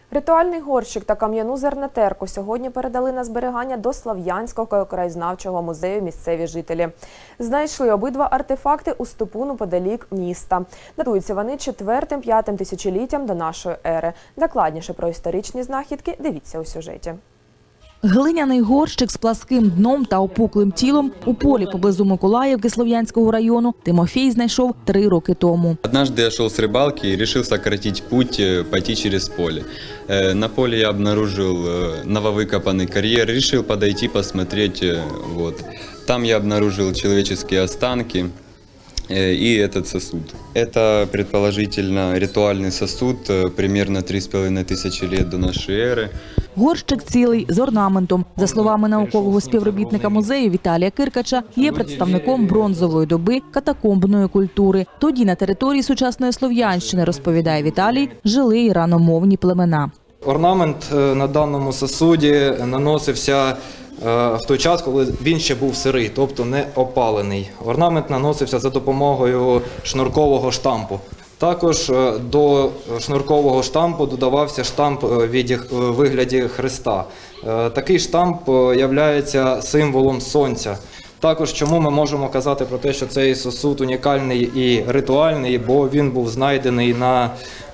Ритуальний горщик та кам'яну зернотерку сьогодні передали на зберігання до Слов'янського краєзнавчого музею місцеві жителі. Знайшли обидва артефакти у степу неподалік міста. Датуються вони 4-5 тисячоліттям до нашої ери. Докладніше про історичні знахідки дивіться у сюжеті. Глиняний горщик з пласким дном та опуклим тілом у полі поблизу Миколаївки Слов'янського району Тимофій знайшов 3 роки тому. Однажды я шел с рыбалки и решил сократить путь, пойти через поле. На поле я обнаружил нововыкопанный карьер, решил подойти посмотреть. Там я обнаружил человеческие останки и этот сосуд. Это предположительно ритуальный сосуд, примерно 3,5 тысячи лет до нашей эры. Горщик цілий, з орнаментом. За словами наукового співробітника музею Віталія Киркача, є представником бронзової доби катакомбної культури. Тоді на території сучасної Слов'янщини, розповідає Віталій, жили іраномовні племена. Орнамент на даному сосуді наносився в той час, коли він ще був сирий, тобто не опалений. Орнамент наносився за допомогою шнуркового штампу. Також до шнуркового штампу додавався штамп у вигляді хреста. Такий штамп є символом сонця. Також чому ми можемо казати про те, що цей сосуд унікальний і ритуальний, бо він був знайдений на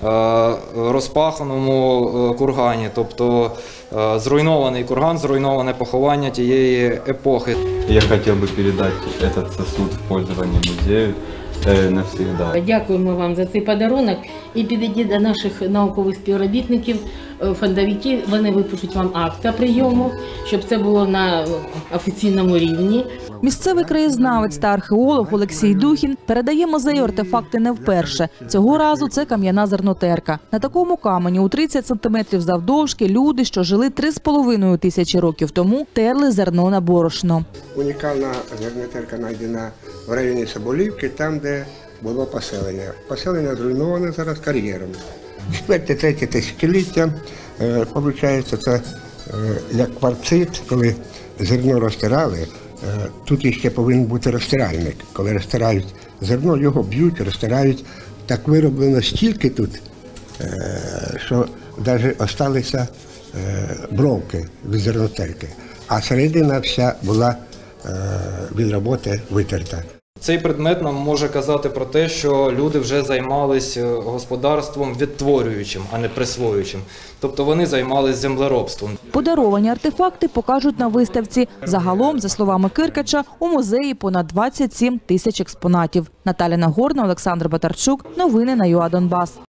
розпаханому кургані, тобто зруйнований курган, зруйноване поховання тієї епохи. Я хотів би передати цей сосуд в пользування музею навсегда. Дякуємо вам за цей подарунок і підійдіть до наших наукових співробітників, фондовики, вони випишуть вам акт прийому, щоб це було на офіційному рівні. Місцевий краєзнавець та археолог Олексій Духін передає музею артефакти не вперше. Цього разу це кам'яна зернотерка. На такому камені у 30 сантиметрів завдовжки люди, що жили 3,5 тисячі років тому, терли зерно на борошно. Унікальна зернотерка знайдена в районі Соболівки, там, де було поселення. Поселення зруйноване зараз кар'єром. 4-3 тисячоліття, виходить, це як кварцит, коли зерно розтирали. Тут ще повинен бути розтиральник. Коли розтирають зерно, його б'ють, розтирають. Так вироблено стільки тут, що навіть залишилися бровки від зернотерки. А середина вся була від роботи витерта. Цей предмет нам може казати про те, що люди вже займалися господарством відтворюючим, а не присвоюючим. Тобто вони займалися землеробством. Подаровані артефакти покажуть на виставці. Загалом, за словами Киркача, у музеї понад 27 тисяч експонатів. Наталя Нагорна, Олександр Батарчук. Новини на ЮА Донбас.